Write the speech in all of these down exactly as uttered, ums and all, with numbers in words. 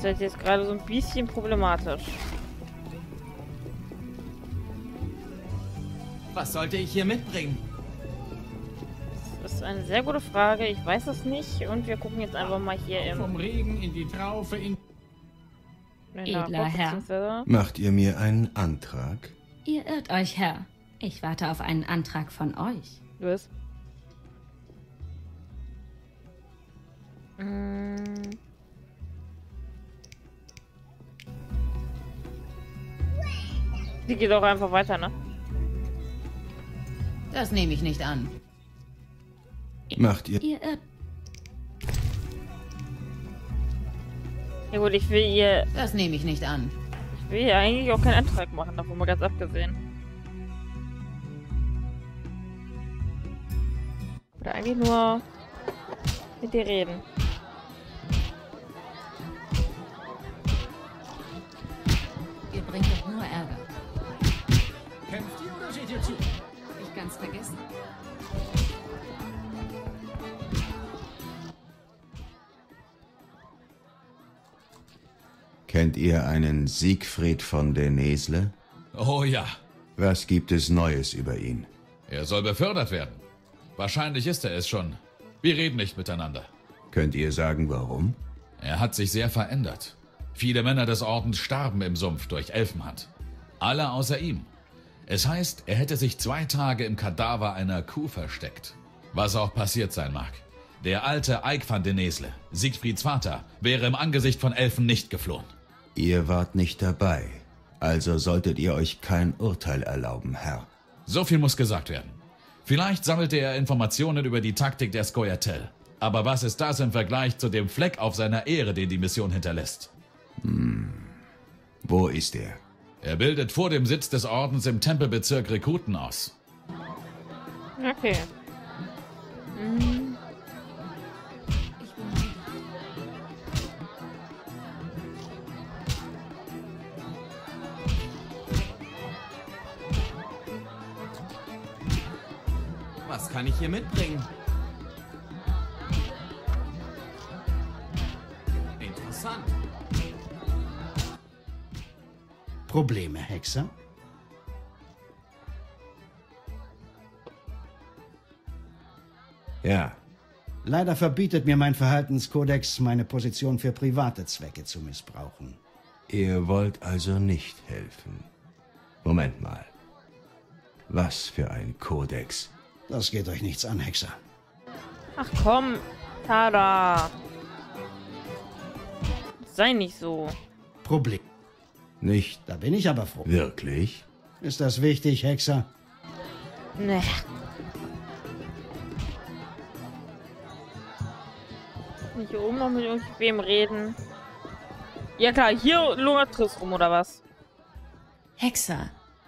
Das wird jetzt gerade so ein bisschen problematisch. Was sollte ich hier mitbringen? Das ist eine sehr gute Frage. Ich weiß es nicht. Und wir gucken jetzt einfach mal hier im... Vom Regen in die Traufe in... Edler Herr. Macht ihr mir einen Antrag? Ihr irrt euch, Herr. Ich warte auf einen Antrag von euch. Was? Hm. Die geht auch einfach weiter, ne? Das nehme ich nicht an. Macht ihr... Ihr irrt. Ja gut, ich will ihr... Das nehme ich nicht an. Ich will ihr eigentlich auch keinen Antrag machen, davon mal ganz abgesehen. Oder eigentlich nur mit dir reden. Ihr bringt doch nur Ärger. Kämpft ihr oder seht ihr zu? Ich ganz vergessen. Kennt ihr einen Siegfried von der Nesle? Oh ja, Was gibt es Neues über ihn? er soll befördert werden. Wahrscheinlich ist er es schon. Wir reden nicht miteinander. Könnt ihr sagen, warum? Er hat sich sehr verändert. Viele Männer des Ordens starben im Sumpf durch Elfenhand. Alle außer ihm. Es heißt, er hätte sich zwei Tage im Kadaver einer Kuh versteckt. Was auch passiert sein mag. Der alte Eik van den Nesle, Siegfrieds Vater, wäre im Angesicht von Elfen nicht geflohen. Ihr wart nicht dabei, also solltet ihr euch kein Urteil erlauben, Herr. So viel muss gesagt werden. Vielleicht sammelte er Informationen über die Taktik der Scoia'tael. Aber was ist das im Vergleich zu dem Fleck auf seiner Ehre, den die Mission hinterlässt? Hm. Wo ist er? Er bildet vor dem Sitz des Ordens im Tempelbezirk Rekruten aus. Okay. Mhm. Ich bin Was kann ich hier mitbringen? Interessant. Probleme, Hexer? Ja, Leider verbietet mir mein Verhaltenskodex, meine Position für private Zwecke zu missbrauchen. ihr wollt also nicht helfen. Moment mal. Was für ein Kodex? Das geht euch nichts an, Hexer. Ach komm, Tada. Sei nicht so. Problem. Nicht Da bin ich aber froh. wirklich? Ist das wichtig, Hexer? Ne. Nicht hier oben noch mit irgendwem reden. Ja klar, hier lungert Triss rum, oder was? Hexer,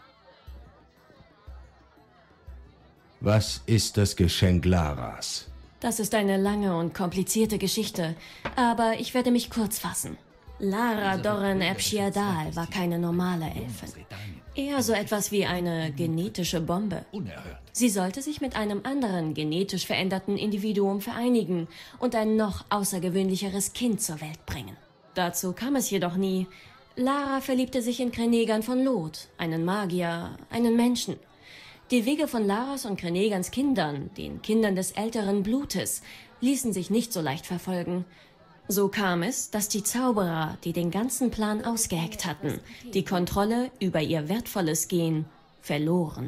Was ist das Geschenk Laras? das ist eine lange und komplizierte Geschichte, aber ich werde mich kurz fassen. Lara Dorren Ebshiadal war keine normale Elfin. Eher so etwas wie eine genetische Bombe. Unerhört. Sie sollte sich mit einem anderen genetisch veränderten Individuum vereinigen und ein noch außergewöhnlicheres Kind zur Welt bringen. Dazu kam es jedoch nie. Lara verliebte sich in Krenegan von Loth, einen Magier, einen Menschen. Die Wege von Laras und Krenegans Kindern, den Kindern des älteren Blutes, ließen sich nicht so leicht verfolgen. So kam es, dass die Zauberer, die den ganzen Plan ausgeheckt hatten, die Kontrolle über ihr wertvolles Gen verloren.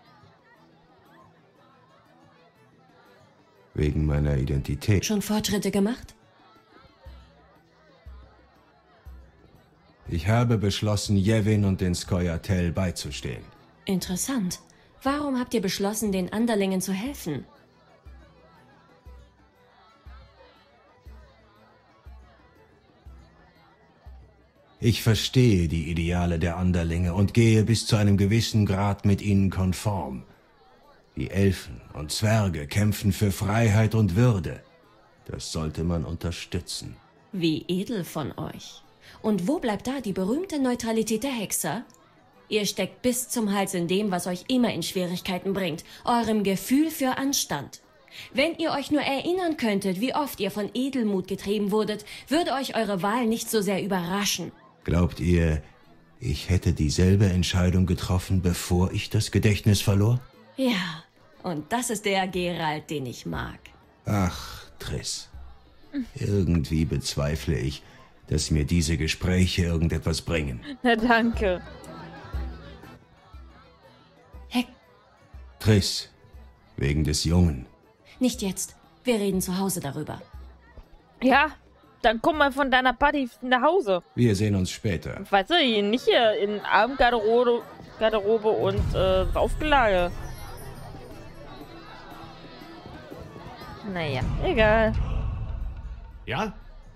Wegen meiner Identität. Schon Fortschritte gemacht? Ich habe beschlossen, Yevin und den Scoia'tael beizustehen. Interessant. Warum habt ihr beschlossen, den Anderlingen zu helfen? Ich verstehe die Ideale der Anderlinge und gehe bis zu einem gewissen Grad mit ihnen konform. Die Elfen und Zwerge kämpfen für Freiheit und Würde. Das sollte man unterstützen. Wie edel von euch. Und wo bleibt da die berühmte Neutralität der Hexer? Ihr steckt bis zum Hals in dem, was euch immer in Schwierigkeiten bringt, eurem Gefühl für Anstand. Wenn ihr euch nur erinnern könntet, wie oft ihr von Edelmut getrieben wurdet, würde euch eure Wahl nicht so sehr überraschen. Glaubt ihr, ich hätte dieselbe Entscheidung getroffen, bevor ich das Gedächtnis verlor? Ja, und das ist der Geralt, den ich mag. Ach, Triss. Irgendwie bezweifle ich, dass mir diese Gespräche irgendetwas bringen. Na danke. Heck, Triss, wegen des Jungen. nicht jetzt. Wir reden zu Hause darüber. Ja, dann komm mal von deiner Party nach Hause. Wir sehen uns später. Weißt du, hier- nicht hier in Abendgarderobe Garderobe und äh, Saufgelage. Naja, egal. Ja?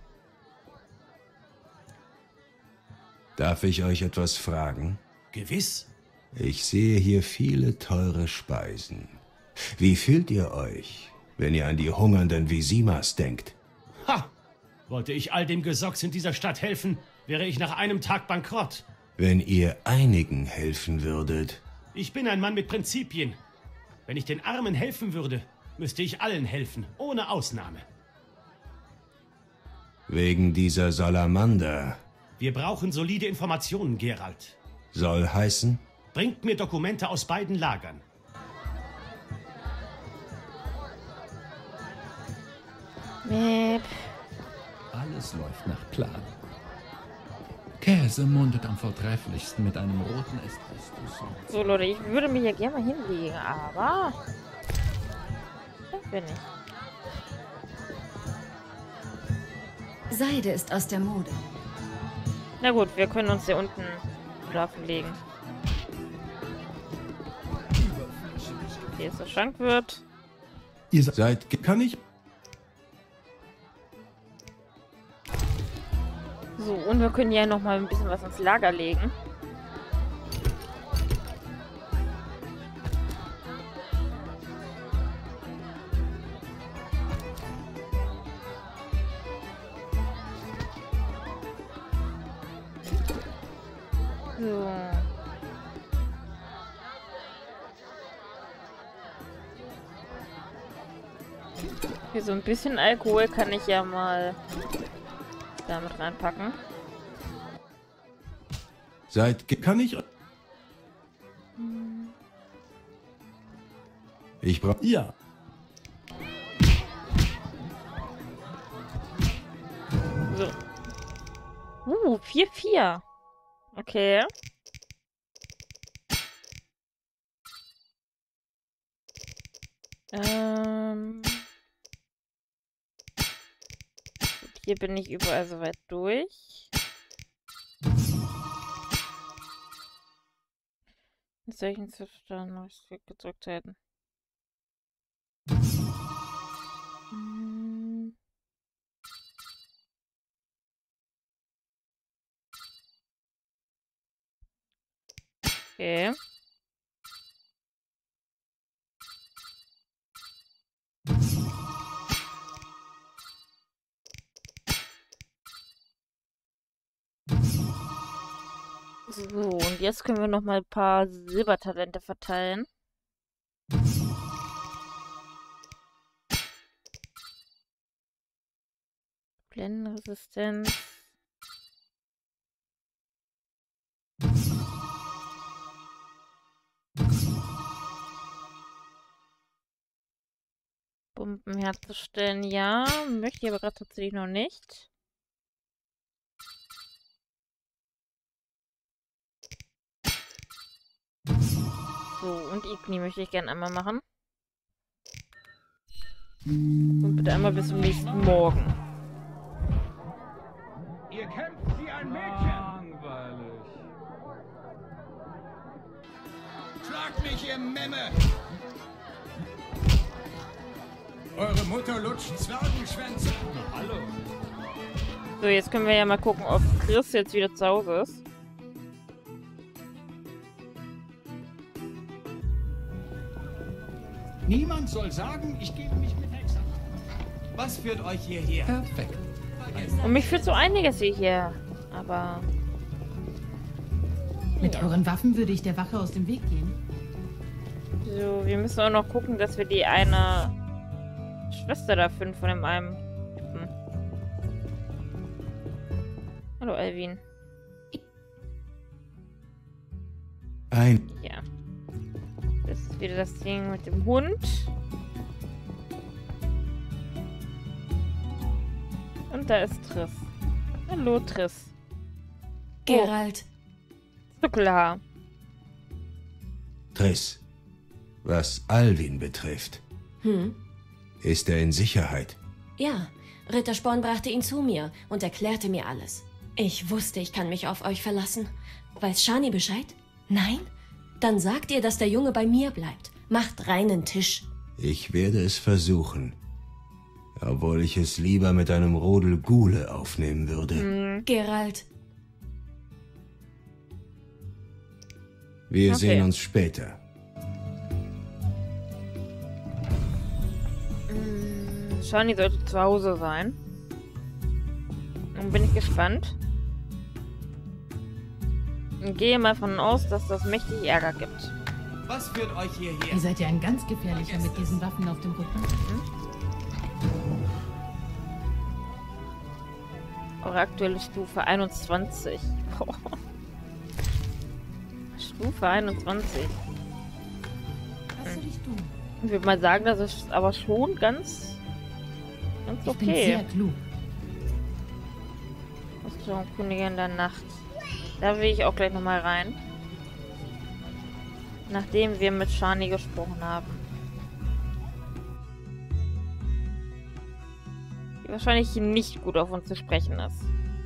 Darf ich euch etwas fragen? Gewiss. Ich sehe hier viele teure Speisen. Wie fühlt ihr euch, wenn ihr an die hungernden Visimas denkt? Ha! Wollte ich all dem Gesocks in dieser Stadt helfen, wäre ich nach einem Tag bankrott. Wenn ihr einigen helfen würdet, Ich bin ein Mann mit Prinzipien. Wenn ich den Armen helfen würde, müsste ich allen helfen, ohne Ausnahme. wegen dieser Salamander, Wir brauchen solide Informationen, Geralt. soll heißen? Bringt mir Dokumente aus beiden Lagern. Mäp. Alles läuft nach Plan. Käse mundet am vortrefflichsten mit einem roten Espresso. So, Leute, ich würde mich ja gerne mal hinlegen, aber... Das bin ich. Seide ist aus der Mode. Na gut, wir können uns hier unten schlafen legen. Hier ist der Schankwirt. Ihr Seid ge- kann ich? So, und wir können ja noch mal ein bisschen was ins Lager legen. So. Hier so ein bisschen Alkohol kann ich ja mal damit reinpacken. Seid ge- Kann ich? Ich brauche... Ja. So. Uh, vier vier. Okay. Ähm. Gut, hier bin ich überall soweit durch. In solchen Zuständen habe ich es gedrückt halten. Hm. Okay. So, und jetzt können wir noch mal ein paar Silbertalente verteilen. Blendenresistenz. Bomben herzustellen, ja. Möchte ich aber gerade tatsächlich noch nicht. So, und Igni möchte ich gerne einmal machen. Und bitte einmal bis zum nächsten Morgen. Ihr kämpft wie ein Mädchen. Langweilig. Schlagt mich, ihr Memme! Eure Mutter lutscht Zwergenschwänze. Na, hallo. So, jetzt können wir ja mal gucken, ob Chris jetzt wieder zu Hause ist. Niemand soll sagen, ich gebe mich mit Hexern. Was führt euch hierher? Perfekt. Und mich führt so einiges hierher. Aber... Mit euren Waffen würde ich der Wache aus dem Weg gehen. So, wir müssen auch noch gucken, dass wir die eine Schwester da finden von dem einen Typen. Hallo, Alvin. Ein. Ja. Das ist wieder das Ding mit dem Hund. Und da ist Triss. Hallo, Triss. Geralt. Zuckelhaar. Triss, was Alvin betrifft, Hm? ist er in Sicherheit. Ja, Ritter Sporn brachte ihn zu mir und erklärte mir alles. Ich wusste, ich kann mich auf euch verlassen. Weiß Shani Bescheid? Nein? Dann sagt ihr, dass der Junge bei mir bleibt. Macht reinen Tisch. Ich werde es versuchen. Obwohl ich es lieber mit einem Rudel Ghule aufnehmen würde. Hm. Geralt. Wir Okay. sehen uns später. Shani sollte zu Hause sein. Dann bin ich gespannt. Und gehe mal davon aus, dass das mächtig Ärger gibt. Was führt euch hierher? Ihr seid ja ein ganz gefährlicher mit diesen Waffen auf dem Rücken. Eure aktuelle Stufe einundzwanzig. Boah. Stufe einundzwanzig. Was soll ich tun? Ich würde mal sagen, das ist aber schon ganz, ganz Ich bin okay. sehr klug. Ausführung Königin der Nacht. Da will ich auch gleich nochmal rein. Nachdem wir mit Shani gesprochen haben. Die wahrscheinlich nicht gut auf uns zu sprechen ist.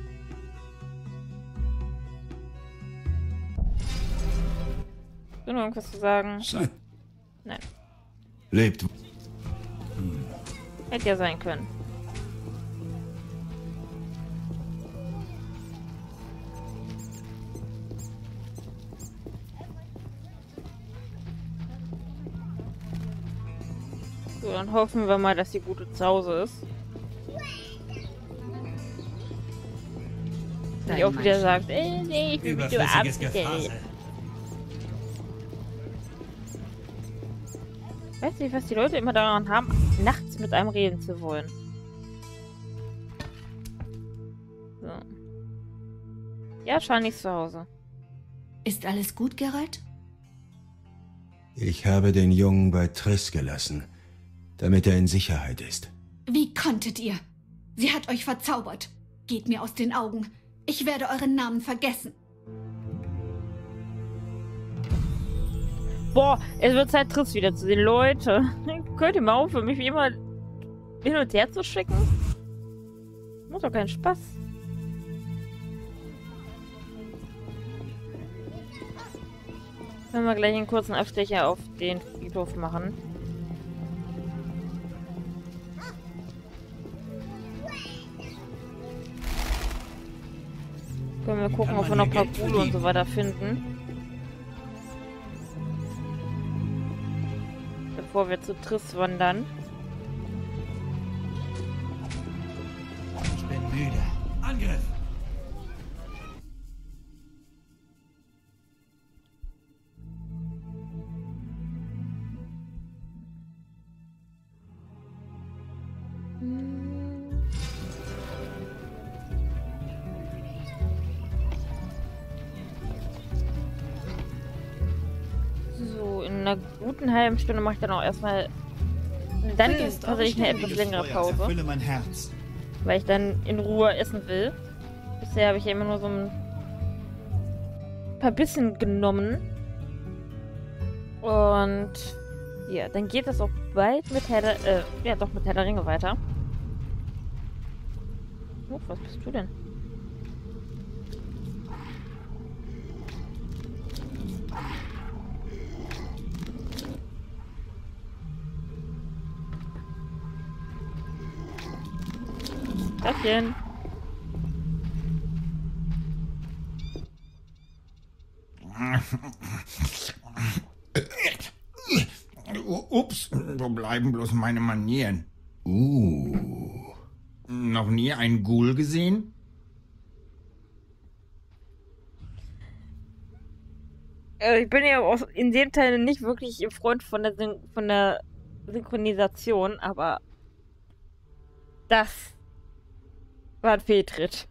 Hast du noch irgendwas zu sagen? Nein. Nein. Lebt. Hätte ja sein können. So, dann hoffen wir mal, dass die gute zu Hause ist. Die auch wieder sagt, äh, nee, ich will mich nur Überflüssiges abstellen. Gefasel. Weiß nicht, was die Leute immer daran haben, nachts mit einem reden zu wollen. So. Ja, Shani ist zu Hause. Ist alles gut, Geralt? Ich habe den Jungen bei Triss gelassen, damit er in Sicherheit ist. Wie konntet ihr? Sie hat euch verzaubert. Geht mir aus den Augen. Ich werde euren Namen vergessen. Boah, es wird Zeit, Triss wieder zu sehen. Leute, könnt ihr mal aufhören, mich wie immer hin und her zu schicken? Macht doch keinen Spaß. Können wir gleich einen kurzen Abstecher auf den Friedhof machen. Können wir gucken, ob wir noch ein paar Gule und so weiter finden. Bevor wir zu Triss wandern. Ich bin müde. Angriff! So, in einer guten halben Stunde mache ich dann auch erstmal dann tatsächlich eine etwas längere Pause. Erfülle mein Herz. Weil ich dann in Ruhe essen will. Bisher habe ich ja immer nur so ein paar Bissen genommen. Und ja, dann geht das auch bald mit Herr der, äh, ja doch mit Herr der Ringe weiter. Oh, was bist du denn? Tachchen. Ups, wo bleiben bloß meine Manieren? Uh. Noch nie einen Ghoul gesehen? Äh, ich bin ja auch in dem Teil nicht wirklich ein Freund von der, Syn von der Synchronisation, aber Das war ein Fehltritt.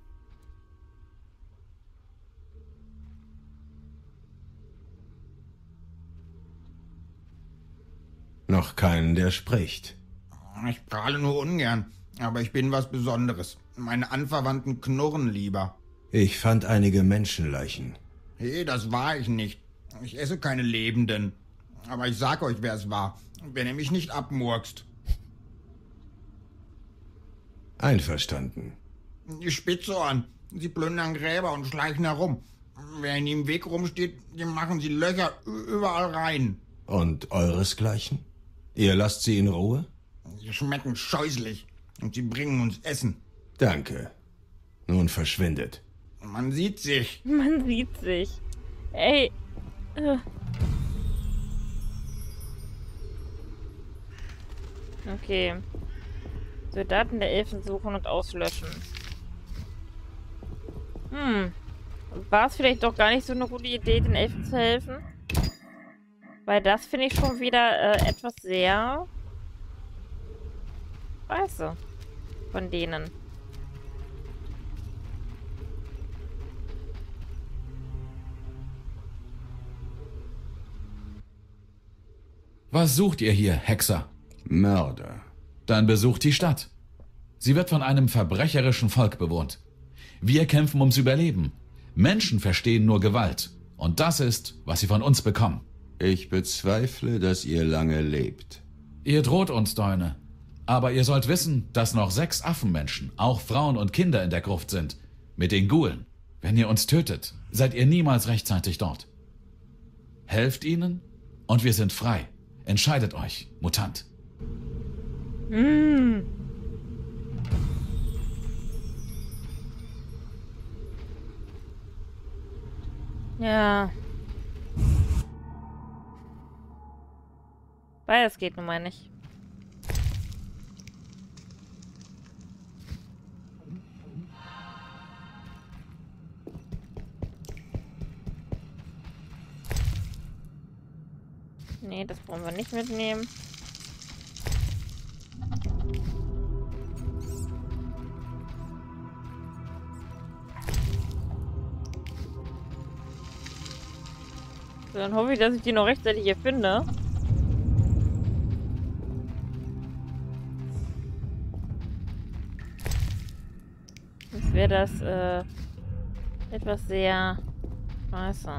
Noch keinen, der spricht. Ich prahle nur ungern, aber ich bin was Besonderes. Meine Anverwandten knurren lieber. Ich fand einige Menschenleichen. Hey, das war ich nicht. Ich esse keine Lebenden. Aber ich sag euch, wer es war, wenn ihr mich nicht abmurkst. Einverstanden. Die Spitzohren, sie plündern Gräber und schleichen herum. Wer ihnen im Weg rumsteht, dem machen sie Löcher überall rein. Und euresgleichen? Ihr lasst sie in Ruhe? Sie schmecken scheußlich und sie bringen uns Essen. Danke. Nun verschwindet. Man sieht sich. Man sieht sich. Ey. Äh. Okay. Soldaten der Elfen suchen und auslöschen. Hm. War es vielleicht doch gar nicht so eine gute Idee, den Elfen zu helfen? Weil das finde ich schon wieder äh, etwas sehr... Scheiße. Von denen. Was sucht ihr hier, Hexer? Mörder. Dann besucht die Stadt. Sie wird von einem verbrecherischen Volk bewohnt. Wir kämpfen ums Überleben. Menschen verstehen nur Gewalt. Und das ist, was sie von uns bekommen. Ich bezweifle, dass ihr lange lebt. Ihr droht uns, Däune. Aber ihr sollt wissen, dass noch sechs Affenmenschen, auch Frauen und Kinder in der Gruft sind. Mit den Gulen. Wenn ihr uns tötet, seid ihr niemals rechtzeitig dort. Helft ihnen und wir sind frei. Entscheidet euch, Mutant. Hm. Ja. Beides geht nun mal nicht. Nee, das brauchen wir nicht mitnehmen. So, dann hoffe ich, dass ich die noch rechtzeitig hier finde. Sonst wäre das äh, etwas sehr scheiße.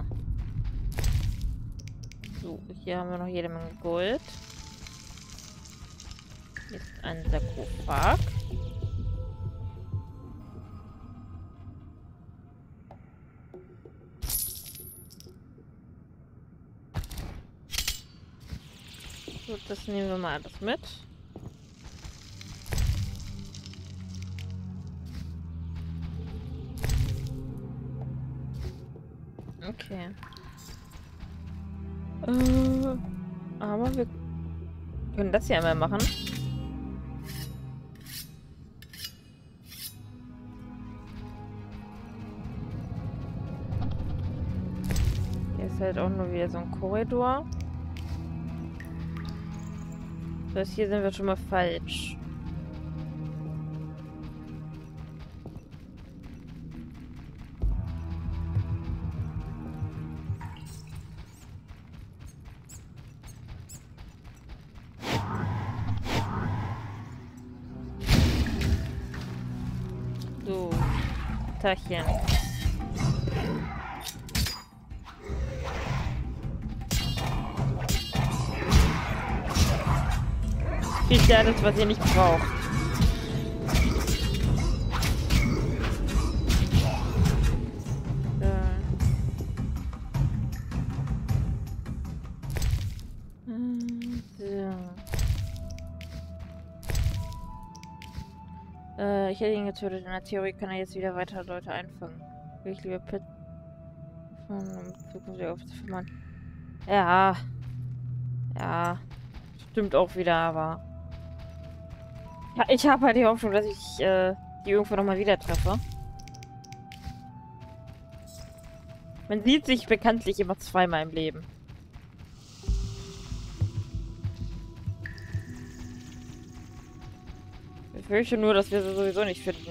So, hier haben wir noch jede Menge Gold. Hier ist ein Sarkophag. So, das nehmen wir mal alles mit. Okay. Äh, aber wir können das hier einmal machen. Hier ist halt auch nur wieder so ein Korridor. Das heißt, hier sind wir schon mal falsch. So, Tachchen. Kriegt ja alles, was ihr nicht braucht. So. So. Äh, ich hätte ihn getötet. In der Theorie kann er jetzt wieder weiter Leute einfangen. Will ich lieber Pit um zukünftig aufzuführen. Ja. Ja. Stimmt auch wieder, aber... Ja, ich habe halt die Hoffnung, dass ich äh, die irgendwo nochmal wieder treffe. Man sieht sich bekanntlich immer zweimal im Leben. befürchte nur, dass wir sie sowieso nicht finden.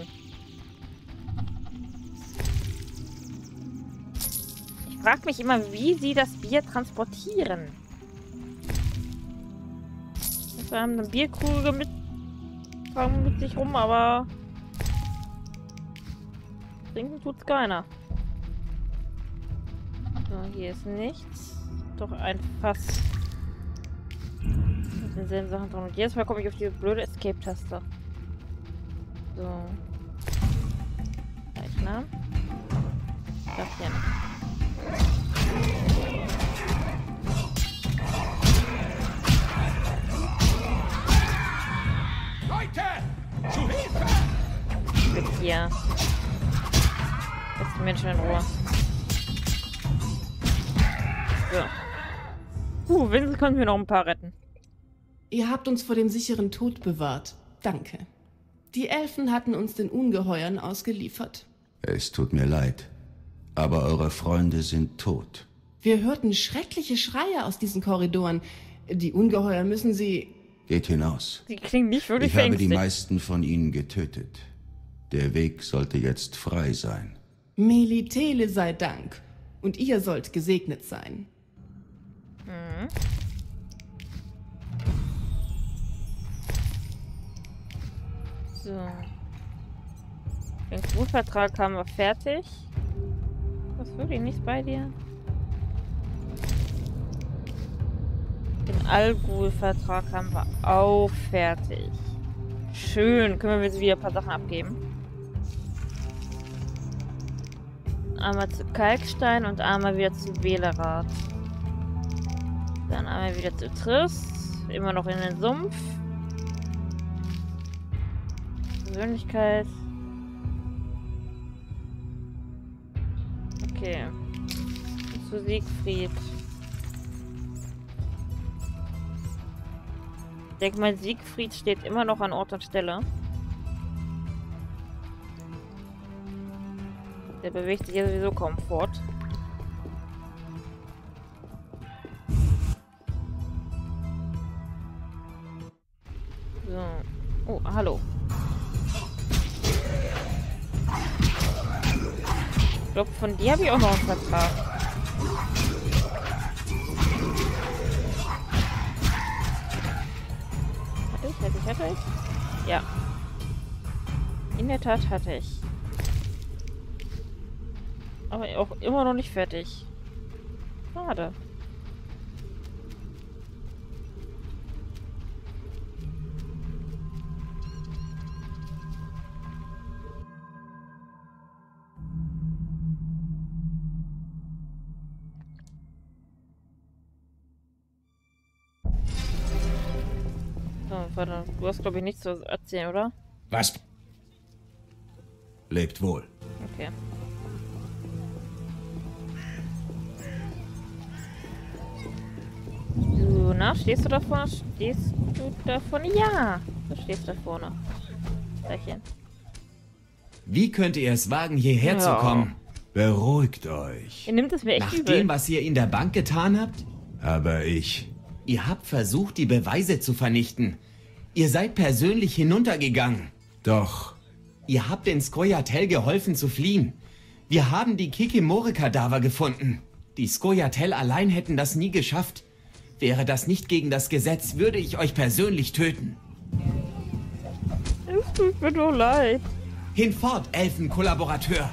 Ich frage mich immer, wie sie das Bier transportieren. Wir haben eine Bierkrüge mit, mit sich rum, aber trinken tut's keiner. So, hier ist nichts. Doch ein Fass. Da sind selben Sachen drin. Und jedes Mal komme ich auf diese blöde Escape-Taste. So. Leichnam. Das hier noch. Leute! Zu Hilfe! Weg hier. Lass die Menschen in Ruhe. So. Uh, wenigstens können wir noch ein paar retten. Ihr habt uns vor dem sicheren Tod bewahrt. Danke. Die Elfen hatten uns den Ungeheuern ausgeliefert. Es tut mir leid, aber eure Freunde sind tot. Wir hörten schreckliche Schreie aus diesen Korridoren. Die Ungeheuer müssen sie... Geht hinaus. Sie klingen nicht wirklich Ich habe die verängstigt. meisten von ihnen getötet. Der Weg sollte jetzt frei sein. Melitele sei Dank. Und ihr sollt gesegnet sein. Mhm. So. Den Crewvertrag haben wir fertig. Was wirklich nichts bei dir? Den Al-Ghul-Vertrag haben wir auch fertig. Schön. Können wir jetzt wieder ein paar Sachen abgeben. Einmal zu Kalkstein und einmal wieder zu Wählerath. Dann einmal wieder zu Triss. Immer noch in den Sumpf. Persönlichkeit. Okay. Zu Siegfried. Ich denke mal, Siegfried steht immer noch an Ort und Stelle. Der bewegt sich ja sowieso kaum fort. So. Oh, hallo. Ich glaube, von dir habe ich auch noch einen Vertrag. Hatte ich, hatte ich, hatte ich? Ja. In der Tat hatte ich. Aber auch immer noch nicht fertig. Schade. So, warte. Du hast, glaube ich, nichts zu erzählen, oder? Was? Lebt wohl. Okay. So, na, stehst du da vorne? Stehst du da vorne? Ja, du stehst da vorne. Lächeln. Wie könnt ihr es wagen, hierher Ja. zu kommen? Beruhigt euch. Ihr nimmt es mir echt Nach übel. dem, was ihr in der Bank getan habt? Aber ich... Ihr habt versucht, die Beweise zu vernichten. Ihr seid persönlich hinuntergegangen. Doch. Ihr habt den Skoyatel geholfen zu fliehen. Wir haben die Kikimore-Kadaver gefunden. Die Skoyatel allein hätten das nie geschafft. Wäre das nicht gegen das Gesetz, würde ich euch persönlich töten. Es tut mir nur leid. Hinfort, Elfenkollaborateur.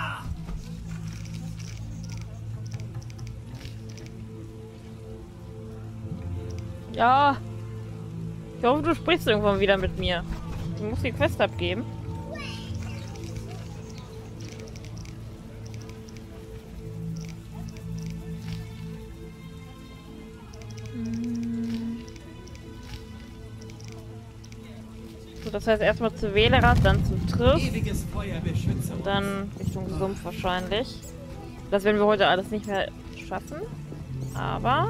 Ja. Ich hoffe, du sprichst irgendwann wieder mit mir. Ich muss die Quest abgeben. Hm. So, das heißt erstmal zu Wählerath, dann zu Triss. Ewiges Feuer beschütze Und dann Richtung Sumpf wahrscheinlich. Das werden wir heute alles nicht mehr schaffen. Aber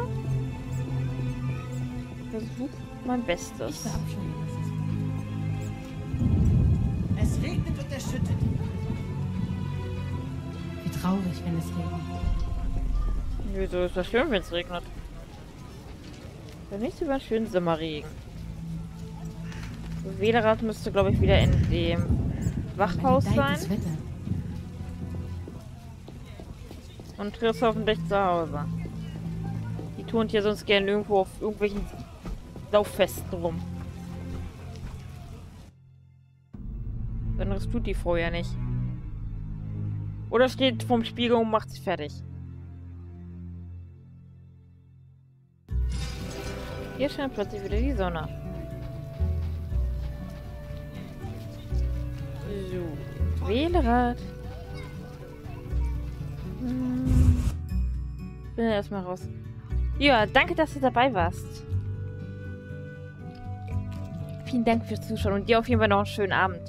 ich versuche mein Bestes. Ich verabscheue es. Es regnet und es schüttet. Wie traurig, wenn es regnet. Wieso ist das schön, wenn es regnet? Wenn nichts über einen schönen Sommerregen. Wederat müsste, glaube ich, wieder in dem Wachhaus sein. Und Triss hoffentlich zu Hause. Die turnt hier sonst gerne irgendwo auf irgendwelchen Lauffesten rum. Anderes tut die Frau ja nicht. Oder steht vorm Spiegel und macht sich fertig. Hier scheint plötzlich wieder die Sonne. So, Wählerad. Hm. Bin erstmal raus. Ja, danke, dass du dabei warst. Vielen Dank fürs Zuschauen und dir auf jeden Fall noch einen schönen Abend.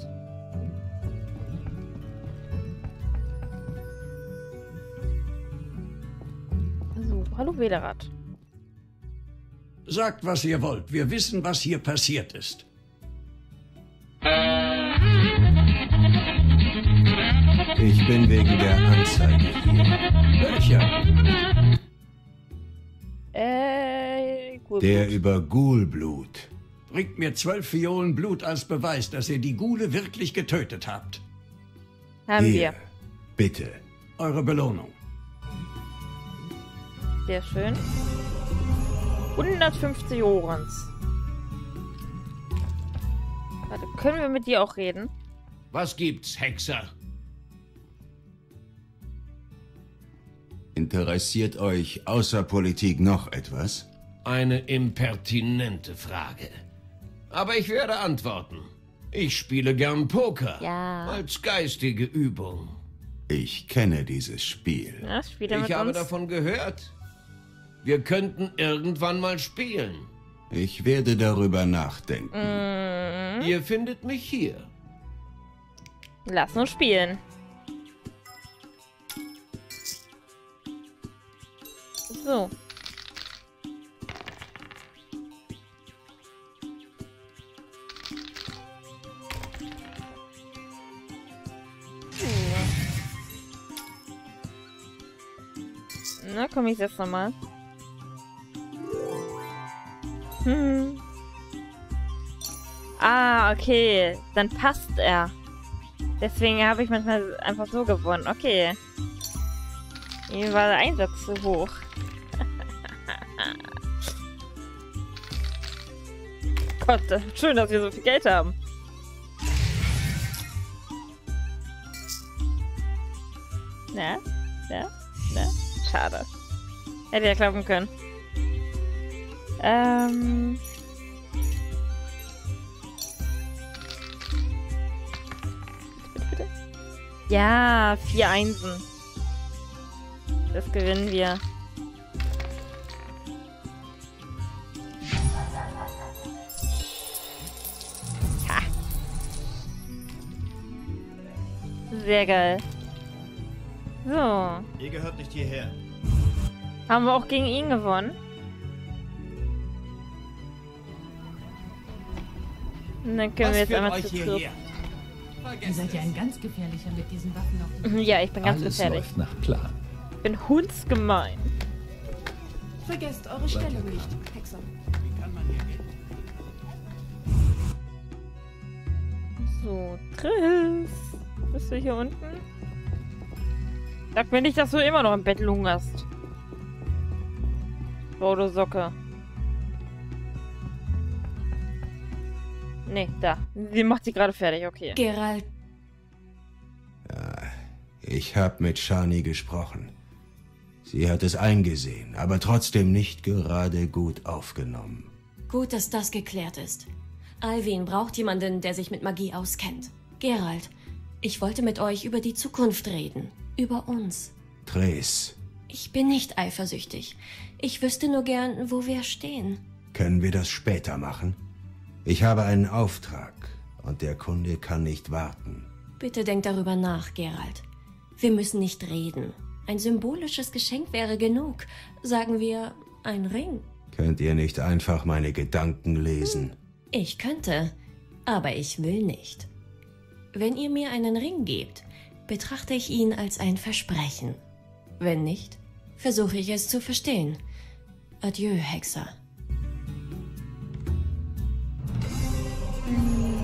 So, hallo Wählerad. Sagt, was ihr wollt. Wir wissen, was hier passiert ist. Ich bin wegen der Anzeige hier. Welcher? Äh, Ghoulblut. Der über Ghoulblut. Bringt mir zwölf Violen Blut als Beweis, dass ihr die Ghule wirklich getötet habt. Haben Hier, wir. bitte. Eure Belohnung. Sehr schön. hundertfünfzig Orens. Warte, können wir mit dir auch reden? Was gibt's, Hexer? Interessiert euch außer Politik noch etwas? Eine impertinente Frage. Aber ich werde antworten. Ich spiele gern Poker. Ja. Als geistige Übung. Ich kenne dieses Spiel. Ja, spielt er mit Ich habe uns? davon gehört. Wir könnten irgendwann mal spielen. Ich werde darüber nachdenken. Mhm. Ihr findet mich hier. Lass uns spielen. So. Na, komm ich jetzt nochmal. Hm. Ah, okay. Dann passt er. Deswegen habe ich manchmal einfach so gewonnen. Okay. Ihm war der Einsatz zu hoch. Gott, schön, dass wir so viel Geld haben. Na? Na? Na? Schade. Hätte ja klappen können. Ähm... Bitte, bitte, bitte. Ja, vier Einsen. Das gewinnen wir. Ha. Sehr geil. So. Ihr gehört nicht hierher. Haben wir auch gegen ihn gewonnen? Und dann können Was wir jetzt führt einmal euch zu hierher? Ihr seid ja ein ganz gefährlicher mit diesen Waffen auf dem Ja, ich bin ganz Alles gefährlich. läuft nach Plan. Ich bin hundsgemein. Vergesst eure Stellung nicht, Hexer. So, Triss. Bist du hier unten? Sag mir nicht, dass du immer noch im Bett lungerst. Oh, du Socke. Nee, da. Sie macht sie gerade fertig, okay. Geralt. Ja, ich habe mit Shani gesprochen. Sie hat es eingesehen, aber trotzdem nicht gerade gut aufgenommen. Gut, dass das geklärt ist. Alvin braucht jemanden, der sich mit Magie auskennt. Geralt, ich wollte mit euch über die Zukunft reden. Über uns. Triss, Ich bin nicht eifersüchtig. Ich wüsste nur gern, wo wir stehen. können wir das später machen? Ich habe einen Auftrag und der Kunde kann nicht warten. Bitte denkt darüber nach, Geralt. Wir müssen nicht reden. Ein symbolisches Geschenk wäre genug. Sagen wir, ein Ring. Könnt ihr nicht einfach meine Gedanken lesen? Ich könnte, aber ich will nicht. Wenn ihr mir einen Ring gebt, betrachte ich ihn als ein Versprechen. Wenn nicht, versuche ich es zu verstehen. Adieu, Hexer. Hm.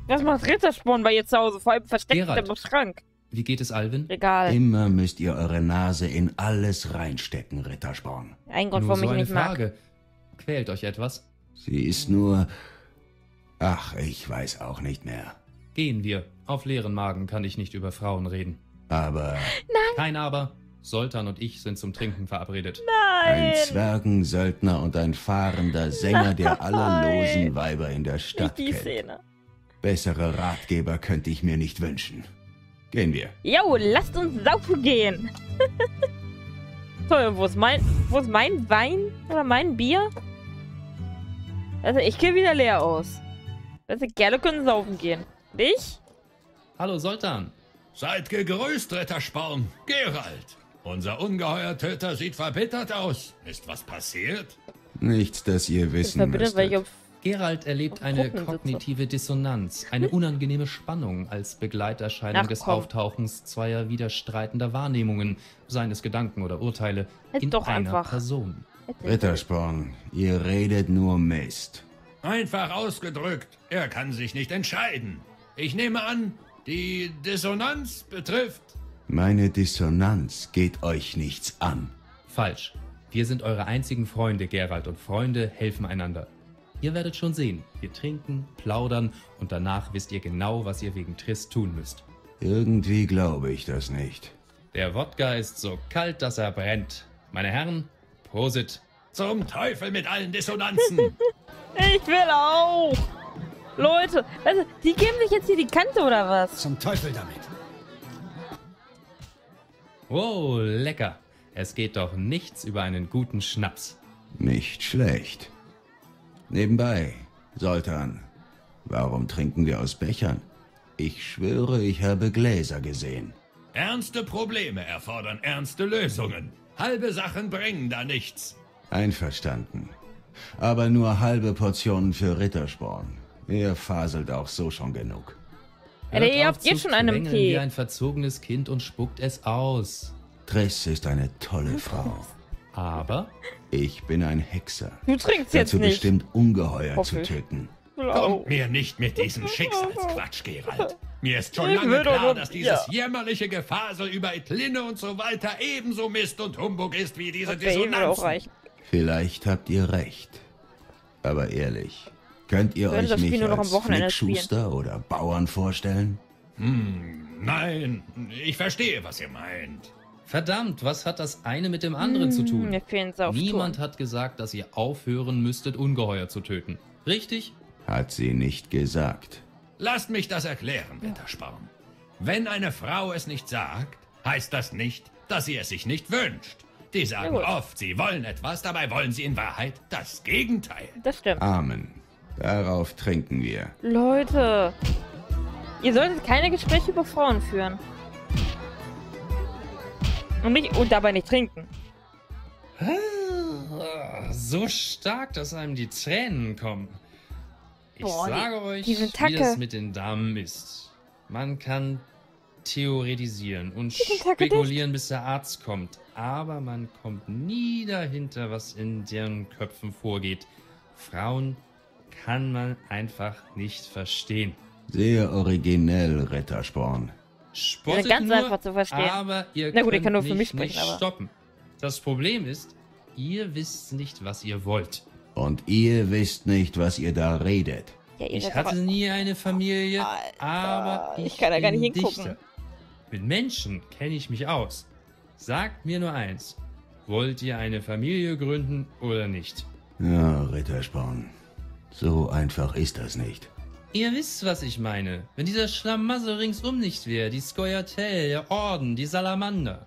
Was macht Rittersporn bei ihr zu Hause? Vor allem versteckt Geralt. im Schrank. Wie geht es Alvin? Egal. Immer müsst ihr eure Nase in alles reinstecken, Rittersporn. Ein Grund, Nur warum so ich ihn eine nicht mag. Frage. Quält euch etwas? Sie ist nur... Ach, ich weiß auch nicht mehr. Gehen wir. Auf leeren Magen kann ich nicht über Frauen reden. Aber... Nein. Kein Aber. Soltan und ich sind zum Trinken verabredet. Nein. Ein Zwergensöldner und ein fahrender Sänger, der alle losen Weiber in der Stadt Nicht die kennt. Szene. Bessere Ratgeber könnte ich mir nicht wünschen. Gehen wir. Jo, lasst uns saufen gehen. Toll, wo ist mein, wo ist mein Wein oder mein Bier? Also ich gehe wieder leer aus. Also gerne können saufen gehen. Ich? Hallo Soltan. Seid gegrüßt, Rittersporn. Geralt. Unser Ungeheuertöter sieht verbittert aus. Ist was passiert? Nichts, das ihr wissen Verbittert, weil ich müsstet. auf Geralt erlebt Auf eine Truppen sitze. kognitive Dissonanz, eine unangenehme Spannung als Begleiterscheinung Ach, des komm. Auftauchens zweier widerstreitender Wahrnehmungen, seien es Gedanken oder Urteile, Halt in doch einer einfach. Person. Rittersporn, ihr redet nur Mist. Einfach ausgedrückt, er kann sich nicht entscheiden. Ich nehme an, die Dissonanz betrifft... Meine Dissonanz geht euch nichts an. Falsch. Wir sind eure einzigen Freunde, Geralt, und Freunde helfen einander. Ihr werdet schon sehen. Wir trinken, plaudern und danach wisst ihr genau, was ihr wegen Triss tun müsst. Irgendwie glaube ich das nicht. Der Wodka ist so kalt, dass er brennt. Meine Herren, Prosit. Zum Teufel mit allen Dissonanzen! Ich will auch. Leute, also, die geben sich jetzt hier die Kante oder was? Zum Teufel damit. Wow, lecker. Es geht doch nichts über einen guten Schnaps. Nicht schlecht. Nebenbei, Soltan, warum trinken wir aus Bechern? Ich schwöre, ich habe Gläser gesehen. Ernste Probleme erfordern ernste Lösungen. Halbe Sachen bringen da nichts. Einverstanden. Aber nur halbe Portionen für Rittersporn. Er faselt auch so schon genug. Ja, Hört ihr auf habt jetzt zu schon einen quengeln Tee. wie ein verzogenes Kind und spuckt es aus. Triss ist eine tolle Frau. Aber Ich bin ein Hexer. Du trinkst jetzt Dazu nicht. bestimmt Ungeheuer Hoffe zu ich. töten. Kommt mir nicht mit diesem Schicksalsquatsch, Geralt. Mir ist schon Ich lange will doch klar, nur- dass dieses ja. jämmerliche Gefasel über Etlinne und so weiter ebenso Mist und Humbug ist wie diese Okay, würde auch Dissonanzen. reichen. Vielleicht habt ihr recht. Aber ehrlich, könnt ihr Ich würde euch das Spiel mich nur noch am als Wochenende Flickschuster oder Bauern vorstellen? Hm, nein, ich verstehe, was ihr meint. verdammt, was hat das eine mit dem anderen zu tun? Mir fehlen Sauftouren. Niemand hat gesagt, dass ihr aufhören müsstet, Ungeheuer zu töten. Richtig? Hat sie nicht gesagt. Lasst mich das erklären, Rittersporn. Wenn eine Frau es nicht sagt, heißt das nicht, dass sie es sich nicht wünscht. Die sagen Ja, gut. oft, sie wollen etwas, dabei wollen sie in Wahrheit das Gegenteil. Das stimmt. Amen. Darauf trinken wir. Leute, ihr solltet keine Gespräche über Frauen führen. Und, nicht, und dabei nicht trinken. So stark, dass einem die Tränen kommen. Ich Boah, die- sage euch, die sind wie Tacke. das mit den Damen ist. Man kann theoretisieren und sind Tacke spekulieren, bis der Arzt kommt. Aber man kommt nie dahinter, was in deren Köpfen vorgeht. Frauen kann man einfach nicht verstehen. Sehr originell, Rittersporn. Spottet ganz nur, einfach zu verstehen. aber ihr Na gut, ich könnt kann nur für mich mich nicht sprechen, aber- stoppen. Das Problem ist, ihr wisst nicht, was ihr wollt. Und ihr wisst nicht, was ihr da redet. Ja, ihr Ich seid hatte aber- nie eine Familie, aber ich, ich kann da gar bin nicht hingucken. Dichter. Mit Menschen kenne ich mich aus. Sagt mir nur eins. Wollt ihr eine Familie gründen oder nicht? Ja, Rittersporn. So einfach ist das nicht. Ihr wisst, was ich meine. Wenn dieser Schlamassel ringsum nicht wäre, die Skoyatel, der Orden, die Salamander.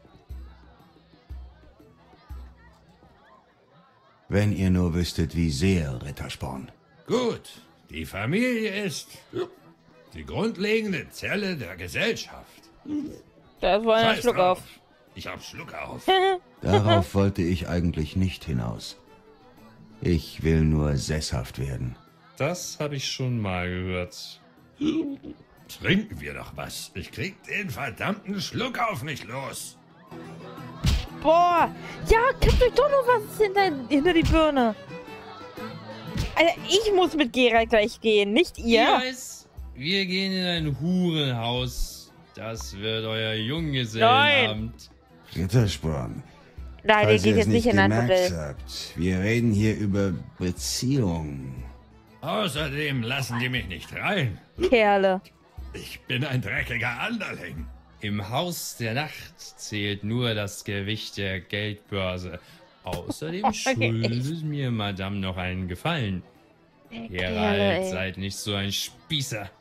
Wenn ihr nur wüsstet, wie sehr, Rittersporn. Gut, die Familie ist die grundlegende Zelle der Gesellschaft. Da ist wohl ein Scheiß Schluck drauf. auf. Ich hab Schluck auf. Darauf wollte ich eigentlich nicht hinaus. Ich will nur sesshaft werden. Das habe ich schon mal gehört. Trinken wir doch was. Ich krieg den verdammten Schluck auf nicht los. Boah, ja, kippt euch doch noch was hinter, hinter die Birne. Alter, ich muss mit Geralt gleich gehen, nicht ihr. Wie heiß, Wir gehen in ein Hurenhaus. Das wird euer Junggesellenabend. Rittersporn. Nein, ihr falls geht ihr es jetzt nicht in ein gemerkt Bordell. habt, wir reden hier über Beziehungen. Außerdem lassen die mich nicht rein. Kerle. Ich bin ein dreckiger Anderling. Im Haus der Nacht zählt nur das Gewicht der Geldbörse. Außerdem schuldet mir Madame noch einen Gefallen. Geralt, seid nicht so ein Spießer.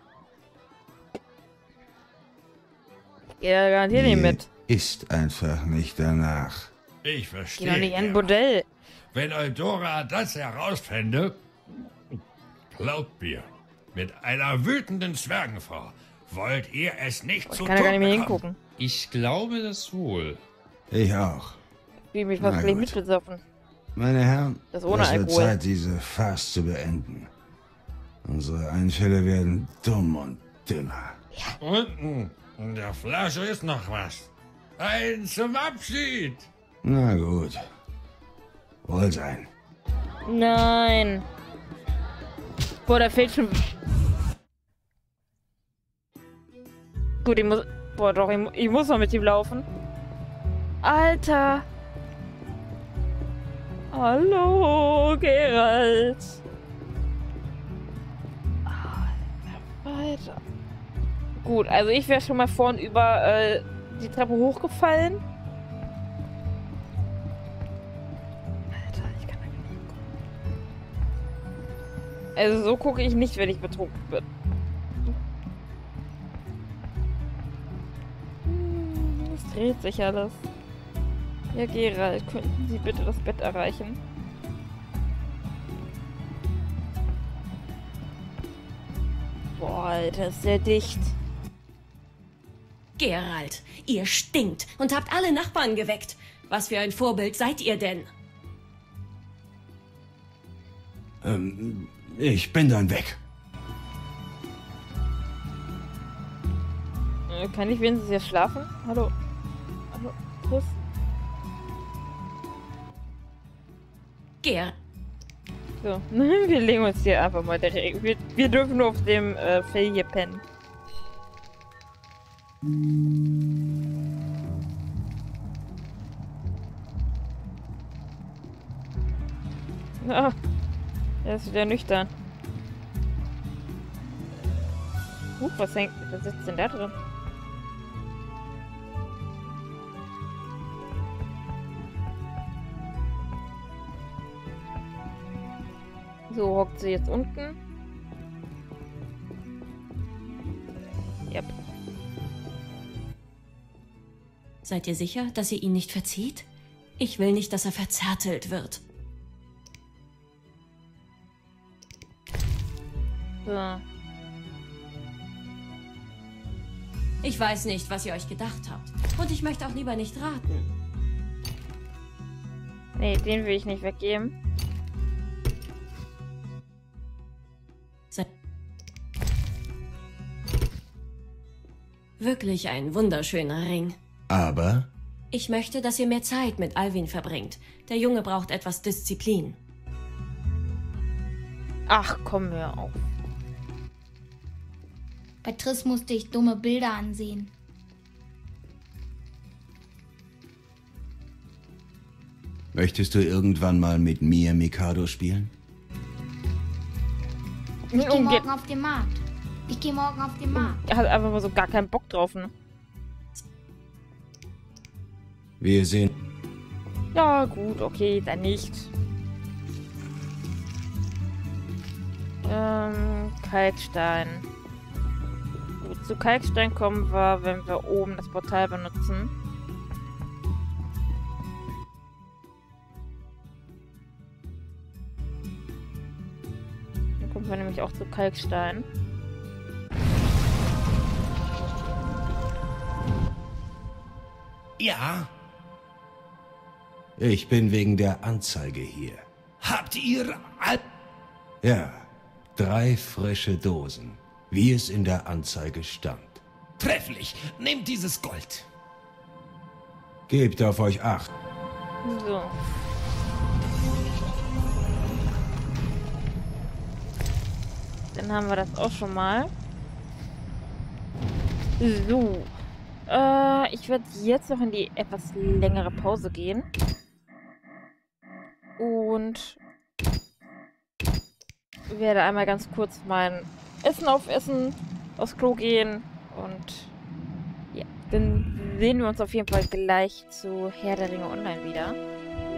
Ja, garantiert nicht mit. Ist einfach nicht danach. Ich Geh verstehe. doch nicht in ein Geralt. Bordell. Wenn Eudora das herausfände, glaubt mir, mit einer wütenden Zwergenfrau wollt ihr es nicht zu Kann er gar nicht mehr bekommen. hingucken. Ich glaube das wohl. Ich auch. Ich will mich Na fast gleich gut. mitbesoffen. Meine Herren, Das ohne es wird Alkohol. Zeit, diese Farce zu beenden. Unsere Einfälle werden dumm und dümmer. Unten in der Flasche ist noch was. Ein zum Abschied. Na gut. Wohl sein. Nein. Boah, da fehlt schon... Gut, ich muss... Boah, doch, ich, mu- ich muss noch mit ihm laufen. Alter. Hallo, Geralt. Alter. Gut, also ich wäre schon mal vorn über äh, die Treppe hochgefallen. Alter, ich kann da gar nicht gucken. Also so gucke ich nicht, wenn ich betrunken bin. Hm, es dreht sich alles. Ja, Geralt, könnten Sie bitte das Bett erreichen? Boah, Alter, ist sehr dicht. Geralt, ihr stinkt und habt alle Nachbarn geweckt. Was für ein Vorbild seid ihr denn? Ähm, ich bin dann weg. Äh, Kann ich wenigstens jetzt schlafen? Hallo? Hallo? Chris? Ger... So, wir legen uns hier einfach mal direkt. Wir, wir dürfen nur auf dem äh, Fell hier pennen. Ah, er ist wieder nüchtern. Huch, was hängt, was sitzt denn da drin? So, hockt sie jetzt unten. Yep. Seid ihr sicher, dass ihr ihn nicht verzieht? Ich will nicht, dass er verzärtelt wird. So. Ich weiß nicht, was ihr euch gedacht habt. Und ich möchte auch lieber nicht raten. Nee, den will ich nicht weggeben. Se Wirklich ein wunderschöner Ring. Aber? Ich möchte, dass ihr mehr Zeit mit Alwin verbringt. Der Junge braucht etwas Disziplin. Ach, komm mir auf. Bei Triss musste ich dumme Bilder ansehen. Möchtest du irgendwann mal mit mir Mikado spielen? Ich gehe morgen auf den Markt. Ich gehe morgen auf den Markt. Er hat einfach mal so gar keinen Bock drauf, ne? Wir sehen. Ja, gut, okay, dann nicht. Ähm, Kalkstein. Gut, zu Kalkstein kommen wir, wenn wir oben das Portal benutzen. Dann kommen wir nämlich auch zu Kalkstein. Ja. Ich bin wegen der Anzeige hier. Habt ihr... Al Ja, drei frische Dosen, wie es in der Anzeige stand. Trefflich. Nehmt dieses Gold. Gebt auf euch acht. So. Dann haben wir das auch schon mal. So. Äh, ich werde jetzt noch in die etwas längere Pause gehen. Und werde einmal ganz kurz mein Essen aufessen, aufs Klo gehen und ja, dann sehen wir uns auf jeden Fall gleich zu Herr der Ringe Online wieder.